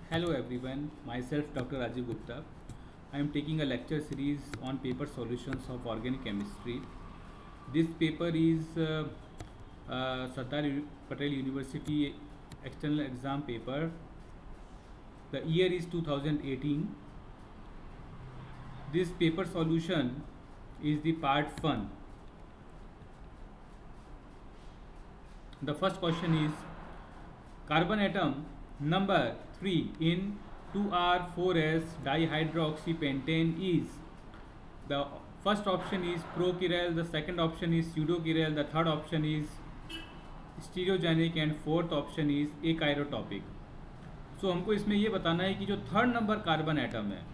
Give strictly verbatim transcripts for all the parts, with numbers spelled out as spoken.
Hello everyone, myself Doctor Rajiv Gupta. I am taking a lecture series on paper solutions of organic chemistry. This paper is uh, uh, Sardar Patel University external exam paper. The year is two thousand eighteen. This paper solution is the part one. The first question is carbon atom number three in two R four S dihydroxypentane is. The first option is prochiral, the second option is pseudochiral, the third option is stereogenic and fourth option is achrotopic. So so, हमको इसमें ये बताना है कि जो third number carbon atom है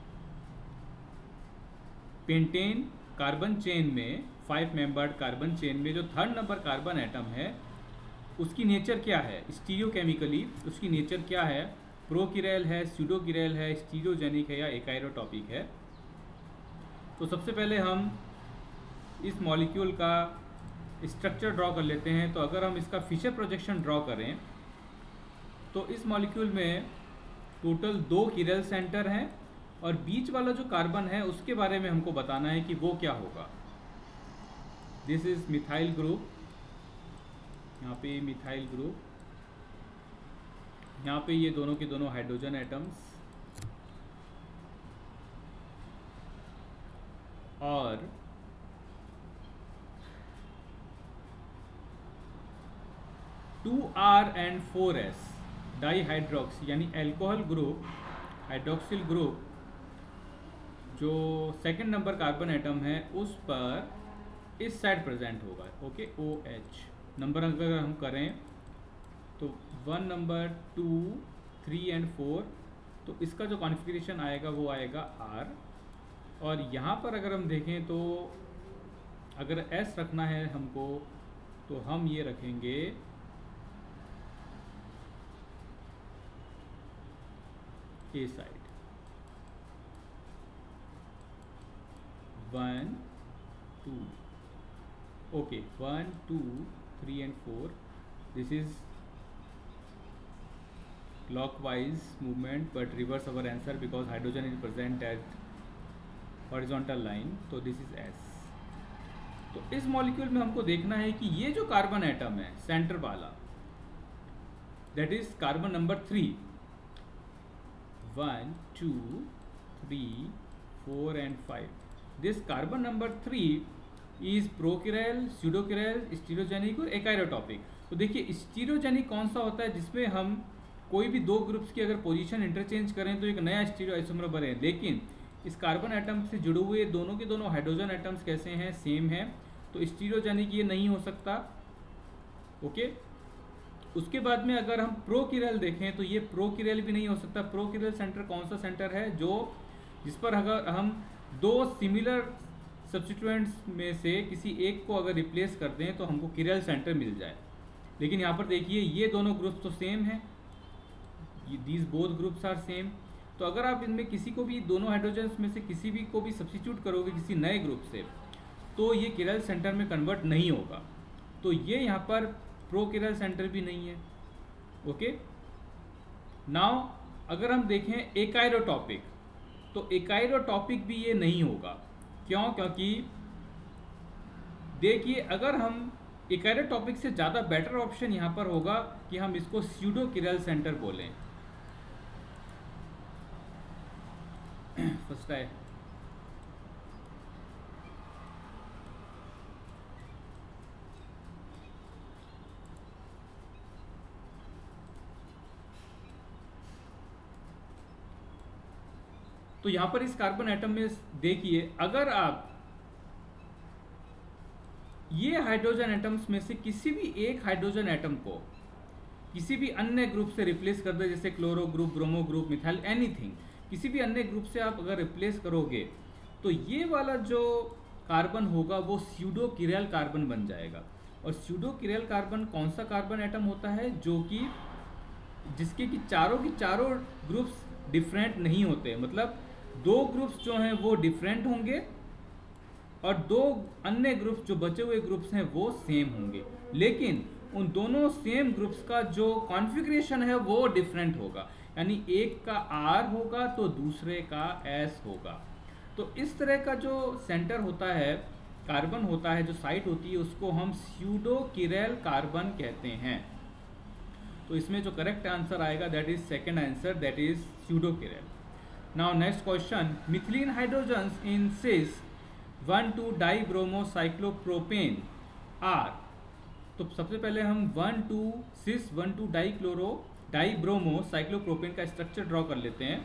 pentane carbon chain में, five membered carbon chain में जो थर्ड नंबर कार्बन एटम है उसकी नेचर क्या है, स्टीरियोकेमिकली उसकी नेचर क्या है, प्रोकिरल है, स्यूडोकिरल है, स्टीरियोजेनिक है या एकाइरोटॉपिक है। तो सबसे पहले हम इस मॉलिक्यूल का स्ट्रक्चर ड्रॉ कर लेते हैं। तो अगर हम इसका फिशर प्रोजेक्शन ड्रॉ करें तो इस मॉलिक्यूल में टोटल दो किरल सेंटर हैं और बीच वाला जो कार्बन है उसके बारे में हमको बताना है कि वो क्या होगा। दिस इज मिथाइल ग्रुप, यहाँ पे मिथाइल ग्रुप, यहाँ पे ये दोनों के दोनों हाइड्रोजन एटम्स और two R and four S dihydroxy यानी अल्कोहल ग्रुप, हाइड्रोक्सिल ग्रुप जो सेकंड नंबर कार्बन एटम है उस पर इस साइड प्रेजेंट होगा। ओके, ओ एच नंबर अगर हम करें तो one number two three and four, तो इसका जो कॉन्फ़िगरेशन आएगा वो आएगा आर। और यहाँ पर अगर हम देखें तो अगर एस रखना है हमको तो हम ये रखेंगे a side, one two, okay one two three and four. This is clockwise movement but reverse our answer because hydrogen is present at horizontal line, तो this is S। तो इस मॉलिक्यूल में हमको देखना है कि ये जो कार्बन एटम है सेंटर वाला, that is carbon number three, one two three four and five. This carbon number three is prochiral, pseudochiral, stereogenic और एकाइरोटॉपिक। तो देखिए स्टीरियोजेनिक कौन सा होता है जिसमें हम कोई भी दो ग्रुप्स की अगर पोजीशन इंटरचेंज करें तो एक नया स्टीरियो आइसोमर बने। लेकिन इस कार्बन एटम से जुड़े हुए दोनों के दोनों हाइड्रोजन एटम्स कैसे हैं, सेम हैं, तो स्टीरियोजेनिक ये नहीं हो सकता। ओके, उसके बाद में अगर हम प्रोकिरल देखें तो ये प्रोकिरल भी नहीं हो सकता। प्रोकिरल सेंटर कौन सा सेंटर है जो जिस पर अगर हम दो सिमिलर सब्स्टिट्यूएंट्स में से किसी एक को अगर रिप्लेस कर दें तो हमको किरल सेंटर मिल जाए। लेकिन यहाँ पर देखिए ये दोनों ग्रुप्स तो सेम हैं, these both groups are same. तो अगर आप इनमें किसी को भी, दोनों हाइड्रोजन्स में से किसी भी को भी सब्स्टिट्यूट करोगे किसी नए ग्रुप से तो ये किरल सेंटर में कन्वर्ट नहीं होगा। तो ये यहाँ पर प्रो किरल सेंटर भी नहीं है। ओके, नाउ अगर हम देखें एकाइरोटॉपिक तो एकाइरोटॉपिक भी ये नहीं होगा। क्यों? क्योंकि देखिए अगर हम एकाइरोटॉपिक से ज़्यादा बेटर ऑप्शन यहाँ पर होगा कि हम इसको स्यूडो किरल सेंटर बोलें। फर्स्ट है तो यहां पर इस कार्बन एटम में देखिए अगर आप ये हाइड्रोजन एटम्स में से किसी भी एक हाइड्रोजन एटम को किसी भी अन्य ग्रुप से रिप्लेस कर दे, जैसे chloro group, bromo group, methyl, anything, किसी भी अन्य ग्रुप से आप अगर रिप्लेस करोगे तो ये वाला जो कार्बन होगा वो स्यूडो किरल कार्बन बन जाएगा। और स्यूडो किरल कार्बन कौन सा कार्बन एटम होता है जो कि जिसके कि चारों की चारों ग्रुप्स डिफरेंट नहीं होते, मतलब दो ग्रुप्स जो हैं वो डिफरेंट होंगे और दो अन्य ग्रुप्स जो बचे हुए ग्रुप्स हैं वो सेम होंगे। लेकिन उन दोनों सेम ग्रुप्स का जो कॉन्फ़िगरेशन है वो डिफरेंट होगा, यानी एक का आर होगा तो दूसरे का एस होगा। तो इस तरह का जो सेंटर होता है, कार्बन होता है, जो साइट होती है, उसको हम स्यूडो किरल कार्बन कहते हैं। तो इसमें जो करेक्ट आंसर आएगा that is second answer, that is pseudo chiral. Now next question, methylene hydrogens in cis one two dibromocyclopropane are. तो सबसे पहले हम one two cis one two dichloro dibromocyclopropane का स्ट्रक्चर ड्रॉ कर लेते हैं।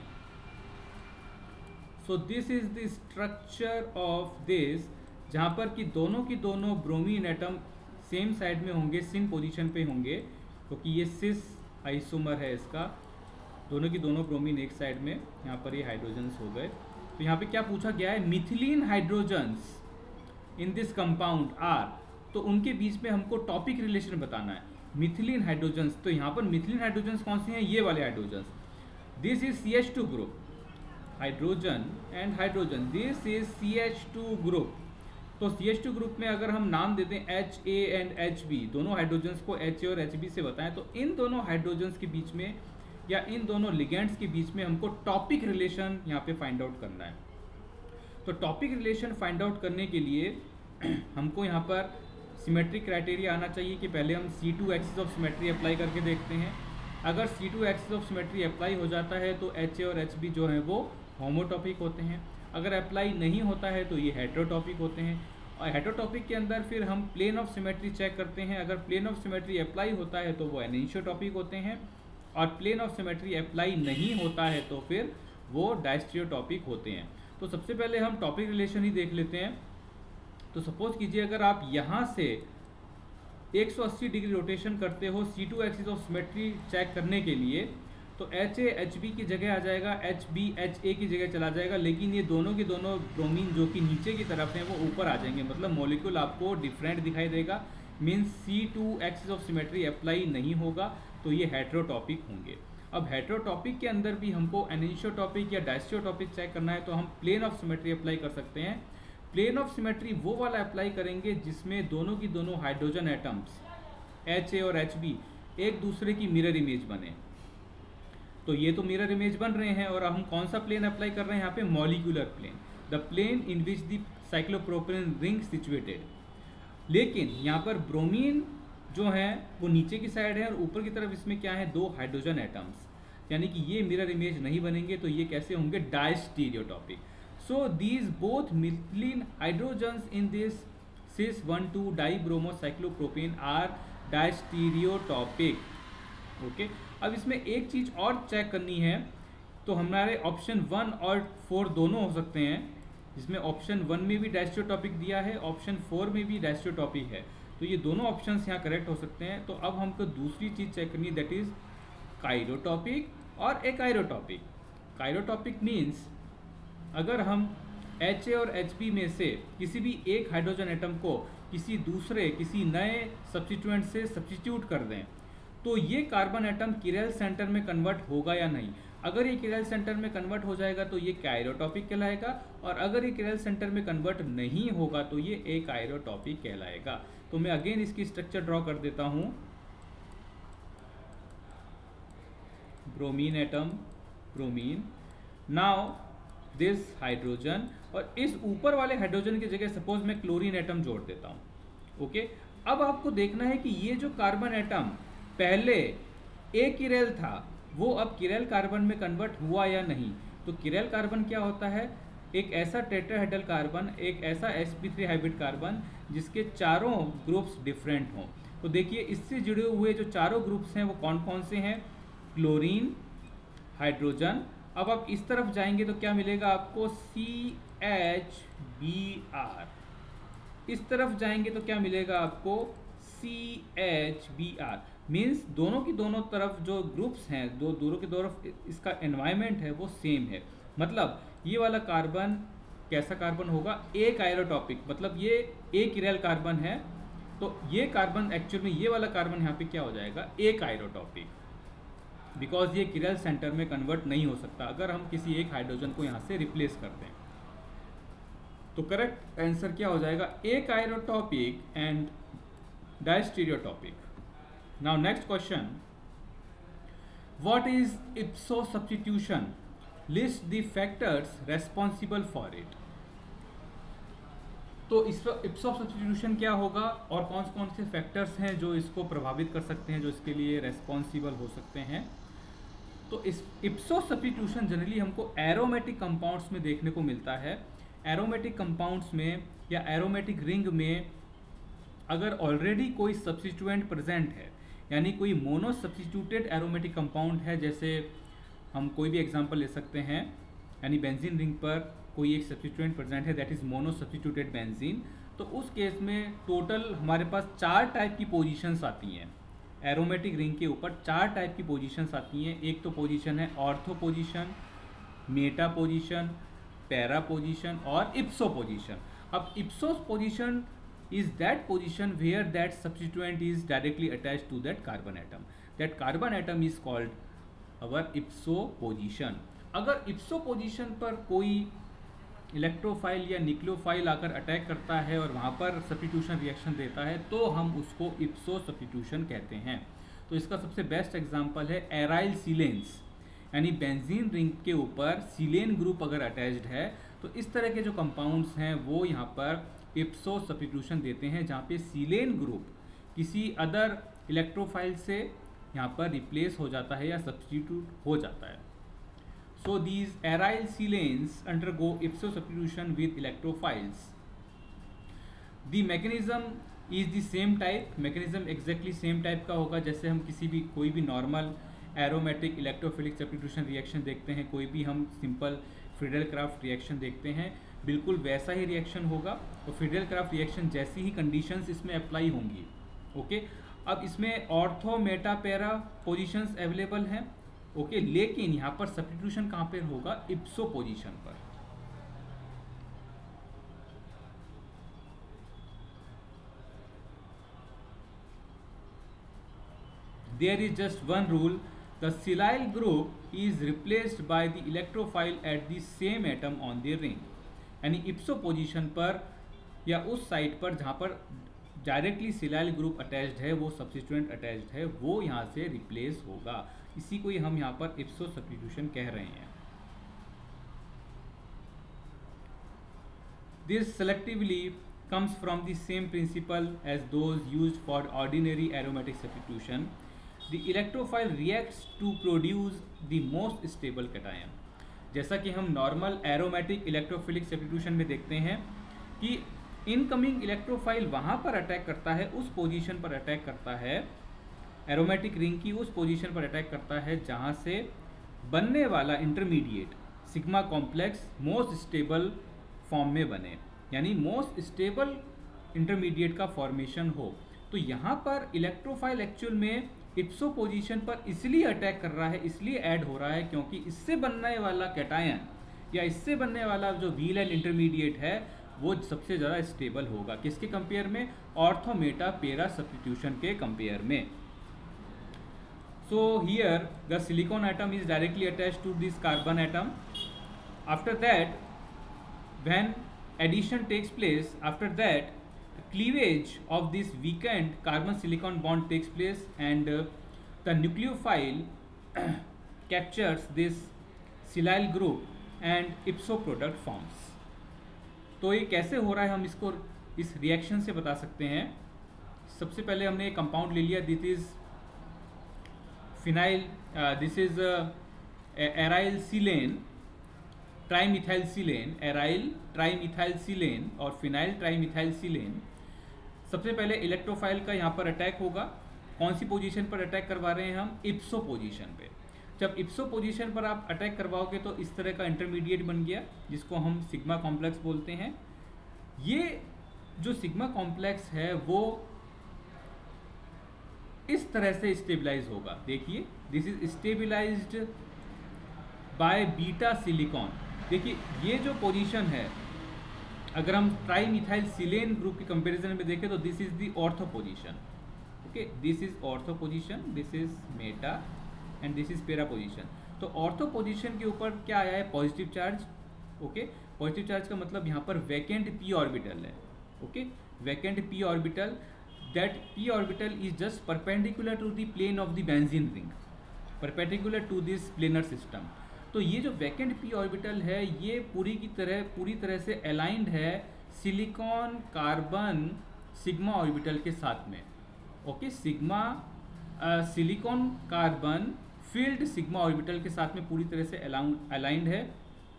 So this is the structure of this, जहाँ पर कि दोनों की दोनों ब्रोमीन एटम सेम साइड में होंगे, सिन पोजीशन पे होंगे, क्योंकि ये सिस आइसोमर है इसका, दोनों की दोनों ब्रोमीन एक साइड में, यहाँ पर ये हाइड्रोजन्स हो गए। तो यहाँ पे क्या पूछा गया है, methylene hydrogens in this compound are, तो उनके बीच में हमको टॉपिक रिलेशन बताना है। मिथिलीन हाइड्रोजन्स, तो यहाँ पर मिथिलीन हाइड्रोजन्स कौन से हैं, ये वाले hydrogens. This is C H two group, hydrogen and hydrogen, this is C H two group. तो सी एच टू ग्रुप में अगर हम नाम देते हैं H A and H B, दोनों हाइड्रोजन्स को एच ए और एच बी से बताएं, तो इन दोनों हाइड्रोजन्स के बीच में या इन दोनों लिगेंड्स के बीच में हमको टॉपिक रिलेशन यहाँ पे फाइंड आउट करना है। तो टॉपिक रिलेशन फाइंड आउट करने के लिए हमको यहाँ पर सिमेट्रिक क्राइटेरिया आना चाहिए कि पहले हम C two axis of symmetry apply करके देखते हैं। अगर C two axis of symmetry apply हो जाता है तो एच ए और एच बी जो है वो होमोटॉपिक होते हैं। अगर अप्लाई नहीं होता है तो ये हेटेरोटॉपिक होते हैं। और हेटेरोटॉपिक के अंदर फिर हम प्लेन ऑफ सिमेट्री चेक करते हैं। अगर प्लेन ऑफ सिमेट्री अप्लाई होता है तो वो एनिसोटॉपिक होते हैं, और प्लेन ऑफ सिमेट्री अप्लाई नहीं होता है तो फिर वो डायस्टेरियोटॉपिक होते हैं। तो सबसे पहले हम टॉपिक रिलेशन ही देख लेते हैं। तो सपोज कीजिए अगर आप यहाँ से एक सौ अस्सी डिग्री रोटेशन करते हो C two axis of symmetry check करने के लिए, तो एच ए एच बी की जगह आ जाएगा, एच बी एच ए की जगह चला जाएगा, लेकिन ये दोनों के दोनों ब्रोमीन जो कि नीचे की तरफ हैं वो ऊपर आ जाएंगे, मतलब मॉलिक्यूल आपको डिफरेंट दिखाई देगा। Means C two axis of symmetry apply नहीं होगा, तो ये हेटेरोटॉपिक होंगे। अब हेटेरोटॉपिक के अंदर भी हमको एनिसोटॉपिक या डायस्टेरियोटॉपिक चेक करना है, तो हम प्लेन ऑफ सिमेट्री अप्लाई कर सकते हैं। प्लेन ऑफ सिमेट्री वो वाला अप्लाई करेंगे जिसमें दोनों की दोनों हाइड्रोजन एटम्स एच ए और एच बी एक दूसरे की मिरर इमेज बने। तो ये तो मिरर इमेज बन रहे हैं, और हम कौन सा प्लेन अप्लाई कर रहे हैं यहाँ पे, molecular plane, the plane in which the cyclopropane ring situated. लेकिन यहाँ पर ब्रोमीन जो है वो नीचे की साइड है, और ऊपर की तरफ इसमें क्या है, दो हाइड्रोजन एटम्स, यानी कि ये मिरर इमेज नहीं बनेंगे। तो ये कैसे होंगे, diastereotopic. So these both methylene hydrogens in this cis one two dibromocyclopropane are diastereotopic. Okay, अब इसमें एक चीज़ और चेक करनी है। तो हमारे ऑप्शन वन और फोर दोनों हो सकते हैं, जिसमें ऑप्शन वन में भी डायस्टेरियोटॉपिक दिया है, ऑप्शन फोर में भी डायस्टेरियोटॉपिक है। तो ये दोनों ऑप्शंस यहाँ करेक्ट हो सकते हैं। तो अब हमको दूसरी चीज़ चेक करनी, दैट इज काइरोटॉपिक और एकाइरोटॉपिक। काइरोटॉपिक मीन्स अगर हम एच ए और एच बी में से किसी भी एक हाइड्रोजन एटम को किसी दूसरे किसी नए सब्स्टिट्यूएंट से सब्स्टिट्यूट कर दें, तो ये कार्बन एटम किरल सेंटर में कन्वर्ट होगा या नहीं। अगर ये किरल सेंटर में कन्वर्ट हो जाएगा तो ये काइरोटॉपिक कहलाएगा, और अगर ये किरल सेंटर में कन्वर्ट नहीं होगा तो ये एकाइरोटॉपिक कहलाएगा। तो मैं अगेन इसकी स्ट्रक्चर ड्रॉ कर देता हूँ। Bromine atom, bromine, now this hydrogen, और इस ऊपर वाले हाइड्रोजन की जगह सपोज मैं क्लोरीन एटम जोड़ देता हूँ। ओके, अब आपको देखना है कि ये जो कार्बन एटम पहले ए किरल था वो अब किरल कार्बन में कन्वर्ट हुआ या नहीं। तो किरल कार्बन क्या होता है, एक ऐसा टेट्राहेड्रल कार्बन, एक ऐसा S P three hybrid carbon जिसके चारों ग्रुप्स डिफरेंट हों। तो देखिए इससे जुड़े हुए जो चारों ग्रुप्स हैं वो कौन कौन से हैं, क्लोरीन, हाइड्रोजन। अब आप इस तरफ जाएंगे तो क्या मिलेगा आपको, सी एच बी आर। इस तरफ जाएंगे तो क्या मिलेगा आपको, C H B R. Means दोनों की दोनों तरफ जो ग्रुप्स हैं, दो दोनों की तरफ इसका एनवायरनमेंट है वो सेम है। मतलब ये वाला कार्बन कैसा कार्बन होगा, एक आयरोटॉपिक, मतलब ये एक किरल कार्बन है। तो ये कार्बन एक्चुअल में ये वाला कार्बन यहाँ पे क्या हो जाएगा, एक आयरोटॉपिक, बिकॉज ये किरल सेंटर में कन्वर्ट नहीं हो सकता अगर हम किसी एक हाइड्रोजन को यहाँ से रिप्लेस कर दें। तो करेक्ट आंसर क्या हो जाएगा, achirotopic and diastereotopic. Now next question, what is ipso substitution, list the factors responsible for it. तो इस इप्सो सब्स्टिट्यूशन क्या होगा और कौन कौन से फैक्टर्स हैं जो इसको प्रभावित कर सकते हैं, जो इसके लिए रेस्पॉन्सिबल हो सकते हैं। तो इस इप्सो सब्स्टिट्यूशन जनरली हमको एरोमेटिक कंपाउंड्स में देखने को मिलता है। एरोमेटिक कंपाउंड्स में या एरोमेटिक रिंग में अगर ऑलरेडी कोई सब्स्टिट्यूएंट प्रेजेंट है, यानी कोई मोनो सब्स्टिट्यूटेड एरोमेटिक कंपाउंड है, जैसे हम कोई भी एग्जांपल ले सकते हैं, यानी बेंजीन रिंग पर कोई एक सब्स्टिट्यूएंट प्रेजेंट है, that is mono substituted benzene, तो उस केस में टोटल हमारे पास चार टाइप की पोजीशंस आती हैं। एरोमेटिक रिंग के ऊपर चार टाइप की पोजीशंस आती हैं। एक तो पोजीशन है ortho position, meta position, para position और इप्सो पोजीशन। अब ipso position is that position where that substituent is directly attached to that carbon atom. That carbon atom is called our ipso position. अगर ipso position पर कोई electrophile या nucleophile आकर attack करता है और वहाँ पर सब्स्टिट्यूशन रिएक्शन देता है तो हम उसको इप्सो सब्स्टिट्यूशन कहते हैं। तो इसका सबसे बेस्ट एग्जांपल है एराइल सीलेन्स, यानी बेंजीन रिंग के ऊपर सीलेन ग्रुप अगर अटैच्ड है तो इस तरह के जो कंपाउंड्स हैं वो यहाँ पर इप्सो सब्स्टिट्यूशन देते हैं, जहाँ पे सीलेन ग्रुप किसी अदर इलेक्ट्रोफाइल से यहाँ पर रिप्लेस हो जाता है या सब्स्टिट्यूट हो जाता है। So these aryl silanes undergo ipso substitution with electrophiles. The mechanism is the same type, mechanism exactly same type का होगा जैसे हम किसी भी कोई भी normal aromatic electrophilic substitution reaction देखते हैं, कोई भी हम सिंपल फ्रीडेल-क्राफ्ट रिएक्शन देखते हैं, बिल्कुल वैसा ही रिएक्शन होगा और फ्रीडेल-क्राफ्ट रिएक्शन जैसी ही कंडीशंस इसमें अप्लाई होंगी। ओके, अब इसमें ortho meta para positions available हैं। ओके, लेकिन यहाँ पर सब्स्टिट्यूशन कहाँ पर होगा, इप्सो पोजीशन पर। There is just one rule, the silyl group is replaced by the electrophile at the same atom on the ring, यानी इप्सो पोजीशन पर या उस साइड पर जहाँ पर डायरेक्टली सिलाइल ग्रुप अटैच्ड है, वो सब्स्टिट्यूएंट अटैच्ड है, वो यहाँ से रिप्लेस होगा। इसी को ही हम यहाँ पर इप्सो सब्स्टिट्यूशन कह रहे हैं। This selectively comes from the same principle as those used for ordinary aromatic substitution. The electrophile reacts to produce the most stable cation. जैसा कि हम नॉर्मल एरोमेटिक इलेक्ट्रोफिलिक सब्स्टिट्यूशन में देखते हैं कि इनकमिंग इलेक्ट्रोफाइल वहाँ पर अटैक करता है, उस पोजीशन पर अटैक करता है, एरोमेटिक रिंग की उस पोजीशन पर अटैक करता है जहाँ से बनने वाला intermediate sigma complex most stable form में बने, यानी मोस्ट स्टेबल इंटरमीडिएट का फॉर्मेशन हो। तो यहाँ पर इलेक्ट्रोफाइल एक्चुअल में इप्सो पोजीशन पर इसलिए अटैक कर रहा है, इसलिए ऐड हो रहा है क्योंकि इससे बनने वाला कैटायन या इससे बनने वाला जो व्हील एंड इंटरमीडिएट है वो सबसे ज़्यादा स्टेबल होगा। किसके कंपेयर में, ऑर्थो मेटा पैरा सब्स्टिट्यूशन के कंपेयर में। So here the silicon atom is directly attached to this carbon atom. After that when addition takes place, after that cleavage of this weakened carbon silicon bond takes place and uh, the nucleophile captures this silyl group and ipso product forms. तो ये कैसे हो रहा है हम इसको इस reaction से बता सकते हैं। सबसे पहले हमने एक कंपाउंड ले लिया, this is phenyl, this is aryl silane, trimethyl silane, aryl trimethyl silane और फिनाइल ट्राइमिथाइल सीलेन। सबसे पहले इलेक्ट्रोफाइल का यहाँ पर अटैक होगा। कौन सी पोजीशन पर अटैक करवा रहे हैं हम, इप्सो पोजीशन पे। जब इप्सो पोजीशन पर आप अटैक करवाओगे तो इस तरह का इंटरमीडिएट बन गया जिसको हम सिग्मा कॉम्प्लेक्स बोलते हैं। ये जो सिग्मा कॉम्प्लेक्स है वो इस तरह से स्टेबलाइज होगा। देखिए, this is stabilized by beta silicon. देखिए ये जो पोजीशन है, अगर हम ट्राइमिथाइल सिलेन ग्रुप के कंपैरिजन में देखें तो this is the ortho position. Okay, this is ortho position, this is meta and this is para position. तो ऑर्थो पोजीशन के ऊपर क्या आया है, positive charge. Okay, positive charge का मतलब यहाँ पर वैकेंट पी ऑर्बिटल है। Okay, vacant p orbital that p orbital is just perpendicular to the plane of the benzene ring, perpendicular to this planar system. तो ये जो वैकेंट p ऑर्बिटल है ये पूरी की तरह पूरी तरह से अलाइंड है सिलिकॉन कार्बन सिग्मा ऑर्बिटल के साथ में. Okay, sigma silicon carbon filled sigma orbital के साथ में पूरी तरह से अलाइंड है.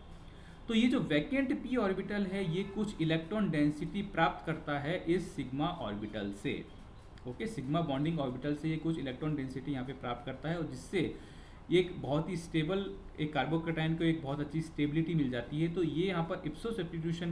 तो ये जो वैकेंट p ऑर्बिटल है ये कुछ इलेक्ट्रॉन डेंसिटी प्राप्त करता है इस सिग्मा ऑर्बिटल से. ओके, सिग्मा बॉन्डिंग ऑर्बिटल से ये कुछ इलेक्ट्रॉन डेंसिटी यहाँ पे प्राप्त करता है और जिससे एक बहुत ही स्टेबल एक कार्बोकैटायन को एक बहुत अच्छी स्टेबिलिटी मिल जाती है. तो ये यहाँ पर इप्सो सब्स्टिट्यूशन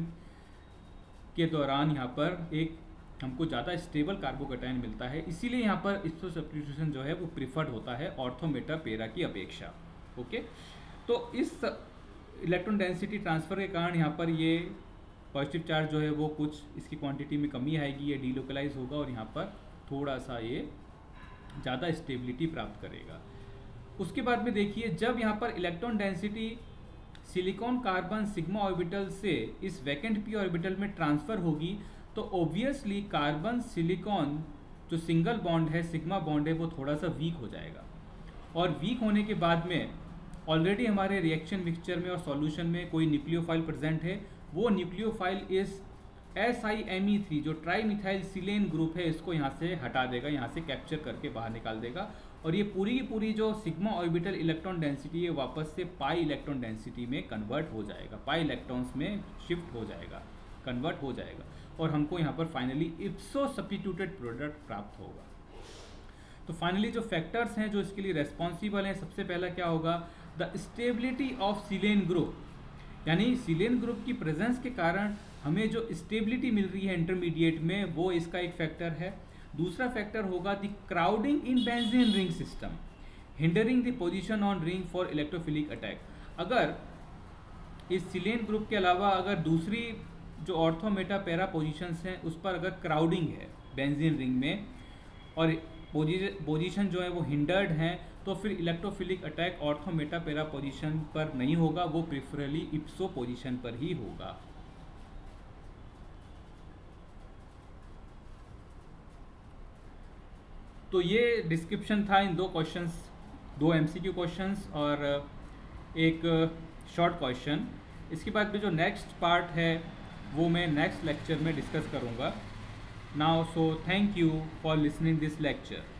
के दौरान यहाँ पर एक हमको ज़्यादा स्टेबल कार्बोकैटायन मिलता है. इसीलिए यहाँ पर इप्सो सब्स्टिट्यूशन जो है वो प्रिफर्ड होता है ऑर्थो मेटा पेरा की अपेक्षा. ओके, तो इस इलेक्ट्रॉन डेंसिटी ट्रांसफ़र के कारण यहाँ पर ये पॉजिटिव चार्ज जो है वो कुछ इसकी क्वांटिटी में कमी आएगी, ये डीलोकलाइज होगा और यहाँ पर थोड़ा सा ये ज़्यादा स्टेबिलिटी प्राप्त करेगा. उसके बाद में देखिए जब यहाँ पर electron density silicon carbon sigma orbital से इस वैकेंट p ऑर्बिटल में ट्रांसफ़र होगी तो ऑब्वियसली कार्बन सिलिकॉन जो सिंगल बॉन्ड है सिग्मा बॉन्ड है वो थोड़ा सा वीक हो जाएगा. और वीक होने के बाद में ऑलरेडी हमारे रिएक्शन मिक्सचर में और सॉल्यूशन में कोई न्यूक्लियोफाइल प्रेजेंट है, वो न्यूक्लियोफाइल इस S I M E three जो ट्राई मिथाइल सिलेन ग्रुप है इसको यहाँ से हटा देगा, यहाँ से कैप्चर करके बाहर निकाल देगा और ये पूरी की पूरी जो सिग्मा ऑर्बिटल इलेक्ट्रॉन डेंसिटी है वापस से पाई इलेक्ट्रॉन डेंसिटी में कन्वर्ट हो जाएगा, पाई इलेक्ट्रॉन्स में शिफ्ट हो जाएगा, कन्वर्ट हो जाएगा और हमको यहाँ पर फाइनली इप्सो सब्स्टिट्यूटेड प्रोडक्ट प्राप्त होगा. तो फाइनली जो फैक्टर्स हैं जो इसके लिए रेस्पॉन्सिबल हैं, सबसे पहला क्या होगा, the stability of silane group, यानी सिलेन ग्रुप की प्रेजेंस के कारण हमें जो स्टेबिलिटी मिल रही है इंटरमीडिएट में वो इसका एक फैक्टर है. दूसरा फैक्टर होगा the crowding in benzene ring system hindering the position on ring for electrophilic attack. अगर इस सिलेन ग्रुप के अलावा अगर दूसरी जो ऑर्थो मेटा पैरा पोजीशंस हैं उस पर अगर क्राउडिंग है बेंजीन रिंग में और पोजीशन जो है वो हिंडर्ड हैं तो फिर electrophilic attack ortho meta para position पर नहीं होगा, वो प्रिफरली इप्सो पोजीशन पर ही होगा. तो ये डिस्क्रिप्शन था इन दो क्वेश्चंस, दो एमसीक्यू क्वेश्चंस और एक शॉर्ट क्वेश्चन. इसके बाद में जो नेक्स्ट पार्ट है वो मैं नेक्स्ट लेक्चर में डिस्कस करूँगा. Now so thank you for listening this lecture.